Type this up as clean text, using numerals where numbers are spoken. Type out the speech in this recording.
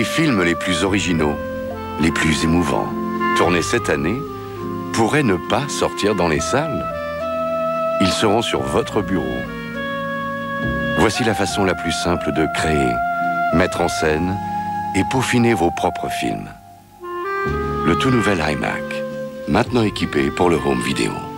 Les films les plus originaux, les plus émouvants, tournés cette année, pourraient ne pas sortir dans les salles. Ils seront sur votre bureau. Voici la façon la plus simple de créer, mettre en scène et peaufiner vos propres films. Le tout nouvel iMac, maintenant équipé pour le home vidéo.